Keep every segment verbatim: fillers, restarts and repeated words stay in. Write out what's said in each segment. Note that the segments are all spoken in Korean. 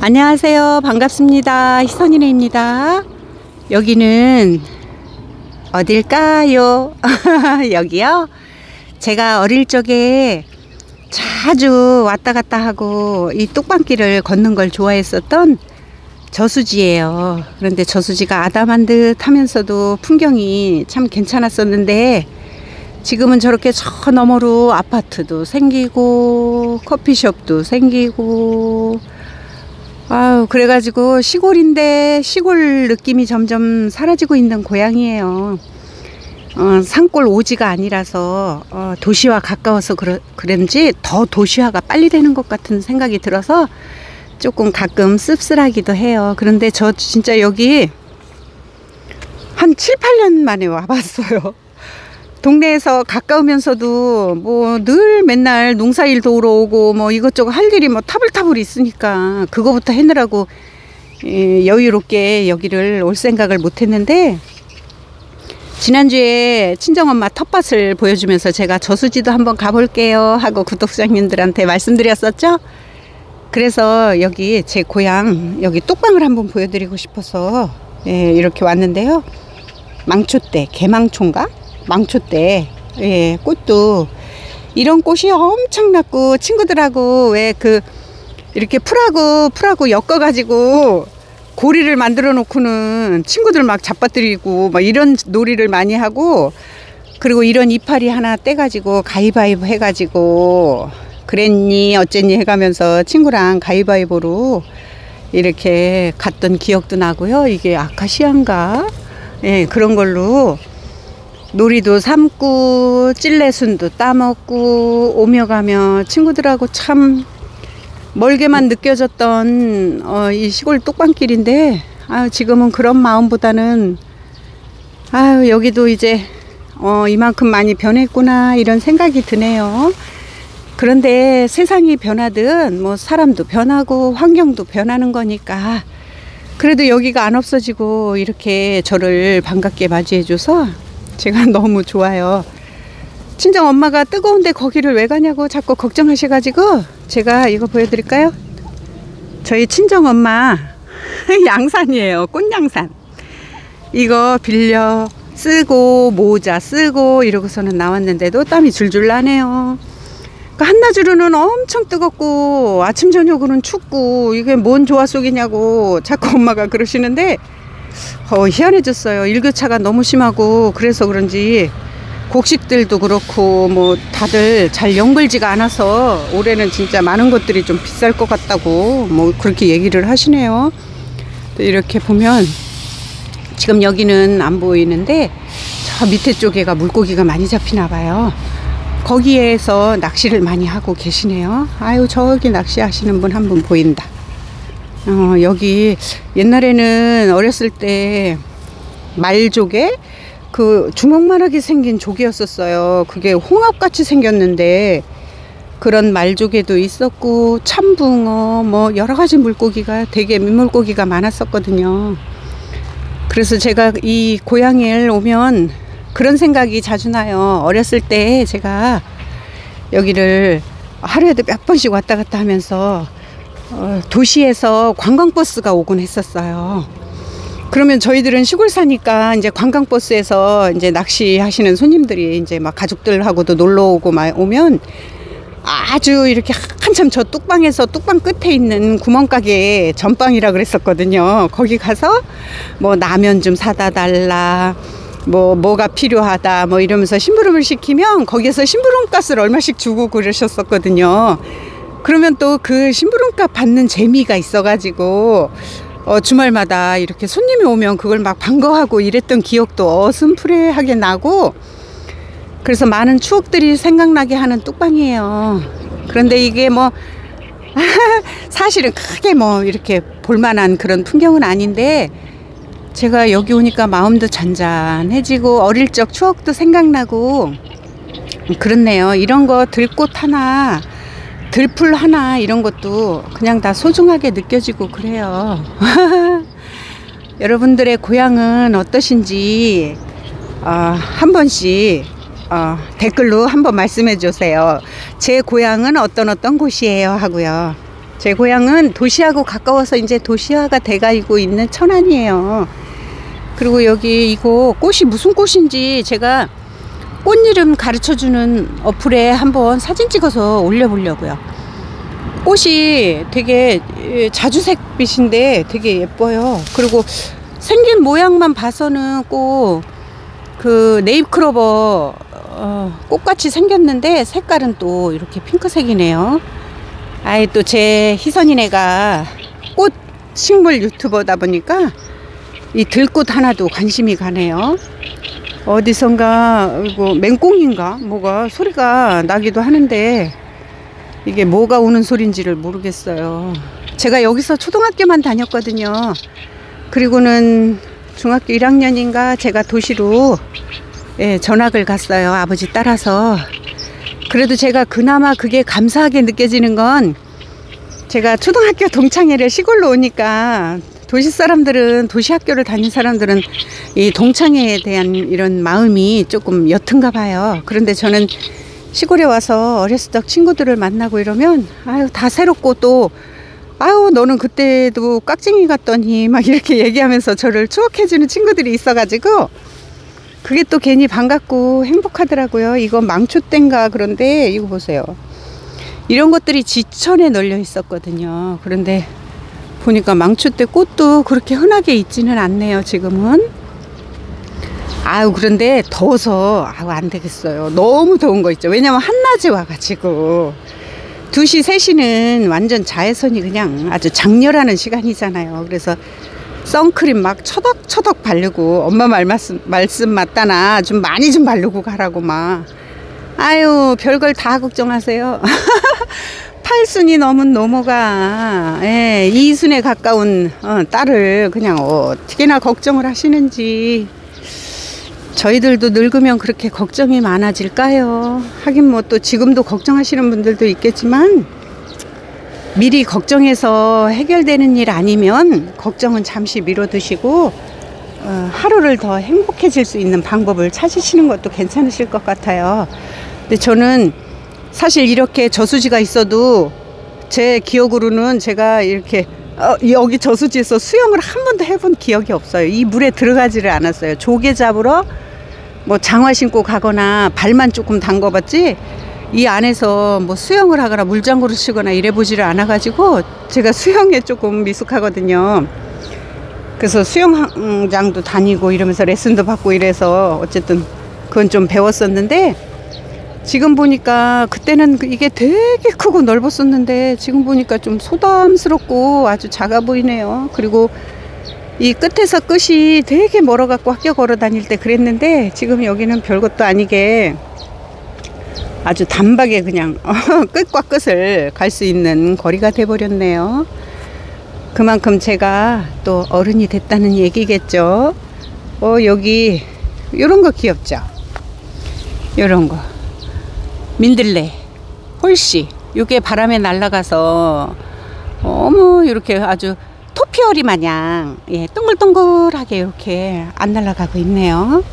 안녕하세요. 반갑습니다. 희선이네입니다. 여기는 어딜까요? 여기요? 제가 어릴 적에 자주 왔다 갔다 하고 이 뚝방길을 걷는 걸 좋아했었던 저수지예요. 그런데 저수지가 아담한 듯 하면서도 풍경이 참 괜찮았었는데 지금은 저렇게 저 너머로 아파트도 생기고 커피숍도 생기고 아유 그래가지고 시골인데 시골 느낌이 점점 사라지고 있는 고향이에요. 어, 산골 오지가 아니라서 어, 도시와 가까워서 그러, 그런지 더 도시화가 빨리 되는 것 같은 생각이 들어서 조금 가끔 씁쓸하기도 해요. 그런데 저 진짜 여기 한 칠, 팔 년 만에 와봤어요. 동네에서 가까우면서도 뭐 늘 맨날 농사일 도우러 오고 뭐 이것저것 할 일이 뭐 타불타불 있으니까 그거부터 해느라고 예, 여유롭게 여기를 올 생각을 못 했는데 지난주에 친정엄마 텃밭을 보여주면서 제가 저수지도 한번 가볼게요 하고 구독자님들한테 말씀드렸었죠. 그래서 여기 제 고향 여기 뚝방을 한번 보여드리고 싶어서 예, 이렇게 왔는데요. 망초대, 개망초인가? 망초대, 예, 꽃도 이런 꽃이 엄청났고 친구들하고 왜 그 이렇게 풀하고 풀하고 엮어 가지고 고리를 만들어 놓고는 친구들 막 잡아뜨리고 막 이런 놀이를 많이 하고, 그리고 이런 이파리 하나 떼 가지고 가위바위보 해 가지고 그랬니 어쨌니 해가면서 친구랑 가위바위보로 이렇게 갔던 기억도 나고요. 이게 아카시아인가? 예, 그런 걸로 놀이도 삼고 찔레순도 따먹고 오며 가며 친구들하고 참 멀게만 느껴졌던 어, 이 시골 뚝방길인데 아유, 지금은 그런 마음보다는 아유, 여기도 이제 어, 이만큼 많이 변했구나 이런 생각이 드네요. 그런데 세상이 변하든 뭐 사람도 변하고 환경도 변하는 거니까 그래도 여기가 안 없어지고 이렇게 저를 반갑게 맞이해줘서 제가 너무 좋아요. 친정 엄마가 뜨거운데 거기를 왜 가냐고 자꾸 걱정하셔가지고 제가 이거 보여드릴까요? 저희 친정 엄마 양산이에요. 꽃양산. 이거 빌려 쓰고 모자 쓰고 이러고서는 나왔는데도 땀이 줄줄 나네요. 그러니까 한낮으로는 엄청 뜨겁고 아침 저녁으로는 춥고 이게 뭔 조화 속이냐고 자꾸 엄마가 그러시는데 어, 희한해졌어요. 일교차가 너무 심하고 그래서 그런지 곡식들도 그렇고 뭐 다들 잘 연글지가 않아서 올해는 진짜 많은 것들이 좀 비쌀 것 같다고 뭐 그렇게 얘기를 하시네요. 또 이렇게 보면 지금 여기는 안 보이는데 저 밑에 쪽에가 물고기가 많이 잡히나 봐요. 거기에서 낚시를 많이 하고 계시네요. 아유, 저기 낚시하시는 분 한 분 보인다. 어, 여기 옛날에는 어렸을 때 말조개 그 주먹만하게 생긴 조개였었어요. 그게 홍합같이 생겼는데 그런 말조개도 있었고 참붕어 뭐 여러가지 물고기가 되게 민물고기가 많았었거든요. 그래서 제가 이 고향에 오면 그런 생각이 자주 나요. 어렸을 때 제가 여기를 하루에도 몇 번씩 왔다 갔다 하면서 어, 도시에서 관광버스가 오곤 했었어요. 그러면 저희들은 시골 사니까 이제 관광버스에서 이제 낚시하시는 손님들이 이제 막 가족들하고도 놀러 오고 막 오면 아주 이렇게 한참 저 뚝방에서 뚝방 끝에 있는 구멍가게 전방이라 그랬었거든요. 거기 가서 뭐 라면 좀 사다 달라 뭐 뭐가 필요하다 뭐 이러면서 심부름을 시키면 거기에서 심부름값을 얼마씩 주고 그러셨었거든요. 그러면 또 그 심부름값 받는 재미가 있어가지고 어, 주말마다 이렇게 손님이 오면 그걸 막 반가워하고 이랬던 기억도 어슴푸레하게 나고 그래서 많은 추억들이 생각나게 하는 뚝방이에요. 그런데 이게 뭐 사실은 크게 뭐 이렇게 볼만한 그런 풍경은 아닌데 제가 여기 오니까 마음도 잔잔해지고 어릴 적 추억도 생각나고 그렇네요. 이런 거 들꽃 하나 들풀 하나 이런 것도 그냥 다 소중하게 느껴지고 그래요. 여러분들의 고향은 어떠신지 어, 한 번씩 어, 댓글로 한번 말씀해 주세요. 제 고향은 어떤 어떤 곳이에요 하고요. 제 고향은 도시하고 가까워서 이제 도시화가 돼가고 있는 천안이에요. 그리고 여기 이거 꽃이 무슨 꽃인지 제가 꽃 이름 가르쳐주는 어플에 한번 사진 찍어서 올려보려고요. 꽃이 되게 자주색빛인데 되게 예뻐요. 그리고 생긴 모양만 봐서는 꼭 그 네잎클로버 어, 꽃같이 생겼는데 색깔은 또 이렇게 핑크색이네요. 아이, 또 제 희선이네가 꽃 식물 유튜버다 보니까 이 들꽃 하나도 관심이 가네요. 어디선가 이거 맹꽁인가 뭐가 소리가 나기도 하는데 이게 뭐가 우는 소린지를 모르겠어요. 제가 여기서 초등학교만 다녔거든요. 그리고는 중학교 일 학년인가 제가 도시로 예, 전학을 갔어요. 아버지 따라서. 그래도 제가 그나마 그게 감사하게 느껴지는 건 제가 초등학교 동창회를 시골로 오니까 도시 사람들은, 도시 학교를 다닌 사람들은 이 동창회에 대한 이런 마음이 조금 옅은가 봐요. 그런데 저는 시골에 와서 어렸을 적 친구들을 만나고 이러면 아유, 다 새롭고 또 아유, 너는 그때도 깍쟁이 같더니 막 이렇게 얘기하면서 저를 추억해주는 친구들이 있어가지고 그게 또 괜히 반갑고 행복하더라고요. 이건 망초대인가. 그런데 이거 보세요. 이런 것들이 지천에 널려 있었거든요. 그런데 보니까 망초대 꽃도 그렇게 흔하게 있지는 않네요, 지금은. 아유, 그런데 더워서 아유, 안 되겠어요. 너무 더운 거 있죠. 왜냐면 한낮에 와가지고 두 시, 세 시는 완전 자외선이 그냥 아주 장렬하는 시간이잖아요. 그래서 선크림 막 처덕처덕 바르고, 엄마 말 말씀, 말씀 맞다나 좀 많이 좀 바르고 가라고 막. 아유, 별걸 다 걱정하세요. 팔순이 넘은 노모가 예, 이순에 가까운 어, 딸을 그냥 어떻게나 걱정을 하시는지. 저희들도 늙으면 그렇게 걱정이 많아질까요? 하긴 뭐 또 지금도 걱정하시는 분들도 있겠지만 미리 걱정해서 해결되는 일 아니면 걱정은 잠시 미뤄두시고 어, 하루를 더 행복해질 수 있는 방법을 찾으시는 것도 괜찮으실 것 같아요. 근데 저는 사실 이렇게 저수지가 있어도 제 기억으로는 제가 이렇게 어, 여기 저수지에서 수영을 한 번도 해본 기억이 없어요. 이 물에 들어가지를 않았어요. 조개 잡으러 뭐 장화 신고 가거나 발만 조금 담궈봤지 이 안에서 뭐 수영을 하거나 물장구를 치거나 이래보지를 않아가지고 제가 수영에 조금 미숙하거든요. 그래서 수영장도 다니고 이러면서 레슨도 받고 이래서 어쨌든 그건 좀 배웠었는데, 지금 보니까 그때는 이게 되게 크고 넓었었는데 지금 보니까 좀 소담스럽고 아주 작아 보이네요. 그리고 이 끝에서 끝이 되게 멀어갖고 학교 걸어 다닐 때 그랬는데 지금 여기는 별것도 아니게 아주 단박에 그냥 끝과 끝을 갈 수 있는 거리가 돼버렸네요. 그만큼 제가 또 어른이 됐다는 얘기겠죠. 어, 여기 요런 거 귀엽죠? 요런 거 민들레, 홀씨, 요게 바람에 날아가서 어머 이렇게 아주 토피어리 마냥 예, 동글동글하게 이렇게 안 날아가고 있네요.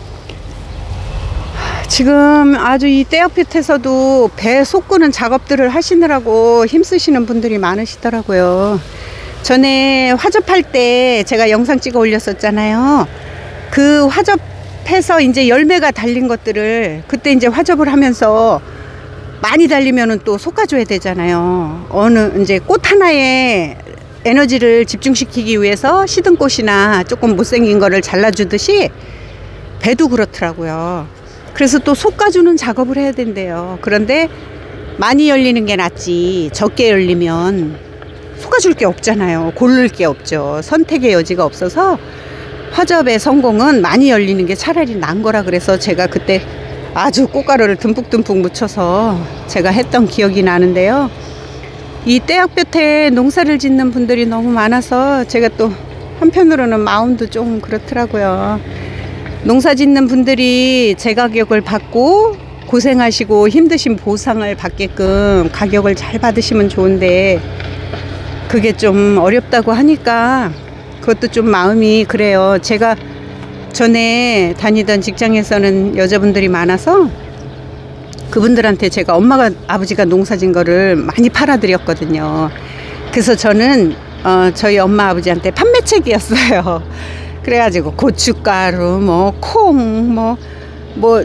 지금 아주 이 떼약볕에서도 배 솟구는 작업들을 하시느라고 힘쓰시는 분들이 많으시더라고요. 전에 화접할 때 제가 영상 찍어 올렸었잖아요. 그 화접해서 이제 열매가 달린 것들을 그때 이제 화접을 하면서 많이 달리면은 또 솎아줘야 되잖아요. 어느 이제 꽃 하나에 에너지를 집중시키기 위해서 시든꽃이나 조금 못생긴 거를 잘라주듯이 배도 그렇더라고요. 그래서 또 솎아주는 작업을 해야 된대요. 그런데 많이 열리는 게 낫지 적게 열리면 솎아줄 게 없잖아요. 고를 게 없죠. 선택의 여지가 없어서 화접의 성공은 많이 열리는 게 차라리 난 거라 그래서 제가 그때 아주 꽃가루를 듬뿍듬뿍 묻혀서 제가 했던 기억이 나는데요. 이 떼약볕에 농사를 짓는 분들이 너무 많아서 제가 또 한편으로는 마음도 좀 그렇더라고요. 농사 짓는 분들이 제 가격을 받고 고생하시고 힘드신 보상을 받게끔 가격을 잘 받으시면 좋은데 그게 좀 어렵다고 하니까 그것도 좀 마음이 그래요. 제가 전에 다니던 직장에서는 여자분들이 많아서 그분들한테 제가 엄마가 아버지가 농사진 거를 많이 팔아드렸거든요. 그래서 저는 어, 저희 엄마 아버지한테 판매책이었어요. 그래가지고 고춧가루, 뭐 콩, 뭐 뭐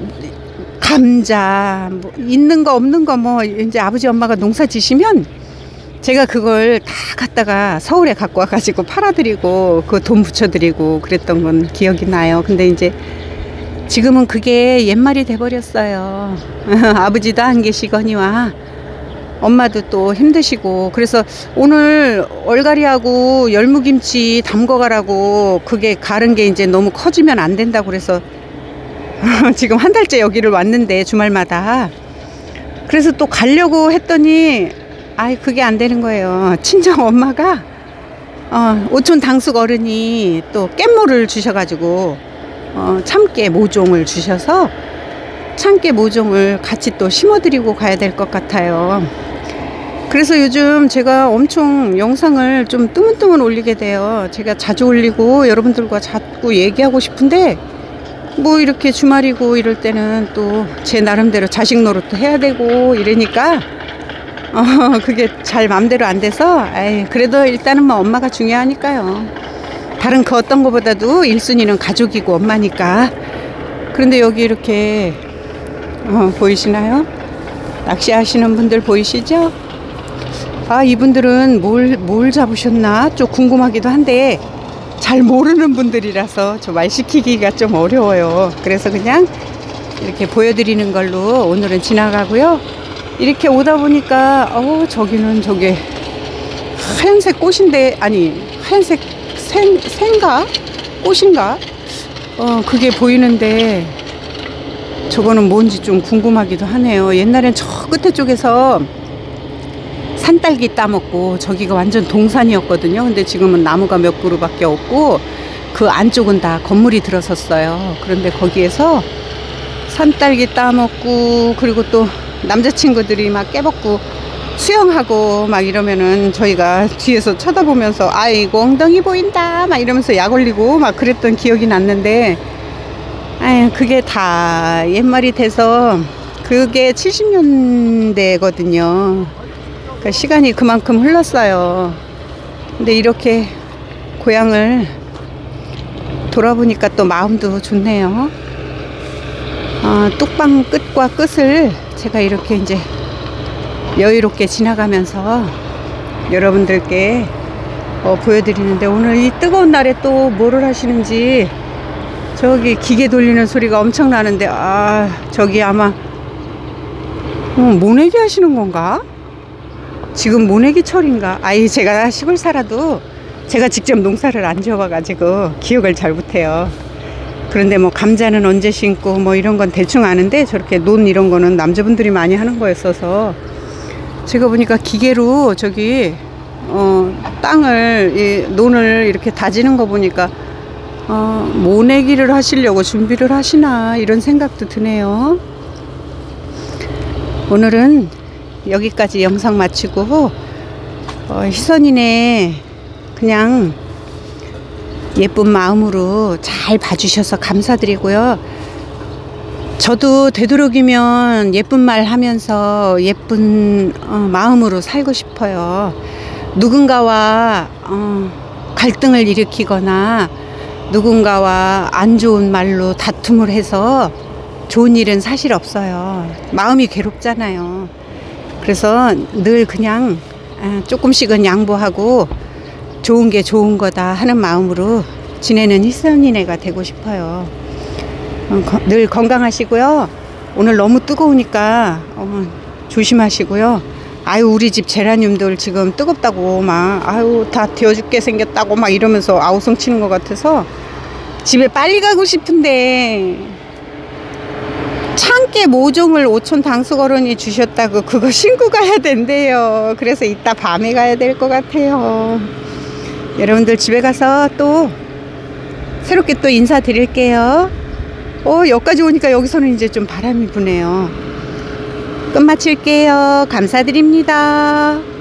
감자, 뭐 있는 거 없는 거 뭐 이제 아버지 엄마가 농사 지시면 제가 그걸 다 갖다가 서울에 갖고 와가지고 팔아드리고 그 돈 붙여드리고 그랬던 건 기억이 나요. 근데 이제 지금은 그게 옛말이 돼버렸어요. 아버지도 안 계시거니와 엄마도 또 힘드시고, 그래서 오늘 얼갈이하고 열무김치 담궈가라고 그게 가른 게 이제 너무 커지면 안 된다고 그래서 지금 한 달째 여기를 왔는데 주말마다 그래서 또 가려고 했더니 아이 그게 안 되는 거예요. 친정 엄마가 어, 오촌 당숙 어른이 또 깻모를 주셔가지고 어, 참깨 모종을 주셔서 참깨 모종을 같이 또 심어드리고 가야 될 것 같아요. 그래서 요즘 제가 엄청 영상을 좀 뜨문뜨문 올리게 돼요. 제가 자주 올리고 여러분들과 자꾸 얘기하고 싶은데 뭐 이렇게 주말이고 이럴 때는 또 제 나름대로 자식 노릇도 해야 되고 이러니까 어, 그게 잘 맘대로 안 돼서 에이, 그래도 일단은 뭐 엄마가 중요하니까요. 다른 그 어떤 것보다도 일 순위는 가족이고 엄마니까. 그런데 여기 이렇게 어, 보이시나요? 낚시하시는 분들 보이시죠? 아 이분들은 뭘, 뭘 잡으셨나 좀 궁금하기도 한데 잘 모르는 분들이라서 저 말 시키기가 좀 어려워요. 그래서 그냥 이렇게 보여드리는 걸로 오늘은 지나가고요. 이렇게 오다 보니까 어 저기는 저게 하얀색 꽃인데 아니 하얀색 생, 생가? 꽃인가? 어 그게 보이는데 저거는 뭔지 좀 궁금하기도 하네요. 옛날엔 저 끝에 쪽에서 산딸기 따먹고 저기가 완전 동산이었거든요. 근데 지금은 나무가 몇 그루밖에 없고 그 안쪽은 다 건물이 들어섰어요. 그런데 거기에서 산딸기 따먹고 그리고 또 남자친구들이 막 깨벗고 수영하고 막 이러면은 저희가 뒤에서 쳐다보면서 아이고 엉덩이 보인다 막 이러면서 약 올리고 막 그랬던 기억이 났는데 아유 그게 다 옛말이 돼서 그게 칠십 년대거든요. 그러니까 시간이 그만큼 흘렀어요. 근데 이렇게 고향을 돌아보니까 또 마음도 좋네요. 어, 뚝방 끝과 끝을 제가 이렇게 이제 여유롭게 지나가면서 여러분들께 어, 보여드리는데 오늘 이 뜨거운 날에 또 뭐를 하시는지 저기 기계 돌리는 소리가 엄청 나는데 아 저기 아마 어, 모내기 하시는 건가? 지금 모내기 철인가? 아이 제가 시골 살아도 제가 직접 농사를 안 지어봐가지고 기억을 잘 못해요. 그런데 뭐 감자는 언제 심고 뭐 이런 건 대충 아는데 저렇게 논 이런 거는 남자분들이 많이 하는 거였어서 제가 보니까 기계로 저기 어 땅을 이 논을 이렇게 다지는 거 보니까 어 모내기를 하시려고 준비를 하시나 이런 생각도 드네요. 오늘은 여기까지 영상 마치고 어, 희선이네 그냥 예쁜 마음으로 잘 봐주셔서 감사드리고요. 저도 되도록이면 예쁜 말 하면서 예쁜 어, 마음으로 살고 싶어요. 누군가와 어, 갈등을 일으키거나 누군가와 안 좋은 말로 다툼을 해서 좋은 일은 사실 없어요. 마음이 괴롭잖아요. 그래서 늘 그냥 조금씩은 양보하고 좋은 게 좋은 거다 하는 마음으로 지내는 희선이네가 되고 싶어요. 늘 건강하시고요. 오늘 너무 뜨거우니까 조심하시고요. 아유 우리 집 제라늄들 지금 뜨겁다고 막 아유 다 데워 죽게 생겼다고 막 이러면서 아우성 치는 것 같아서 집에 빨리 가고 싶은데 참깨 모종을 오촌 당숙 어른이 주셨다고 그거 신고 가야 된대요. 그래서 이따 밤에 가야 될 것 같아요. 여러분들 집에 가서 또 새롭게 또 인사드릴게요. 어 여기까지 오니까 여기서는 이제 좀 바람이 부네요. 끝 마칠게요. 감사드립니다.